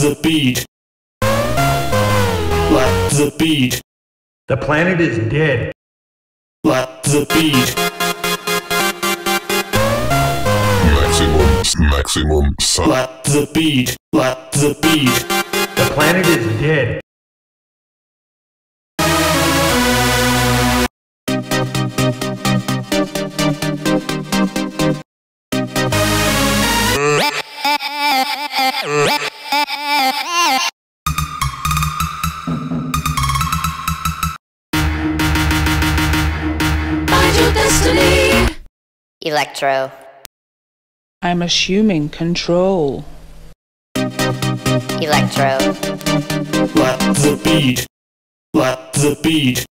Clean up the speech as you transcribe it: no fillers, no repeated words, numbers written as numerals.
the beat. Let the beat. The planet is dead. Let the beat. Maximum sound. Let the beat. Let the beat. The planet is dead. Find your destiny. Electro. I'm assuming control. Electro. Let the beat. Let the beat.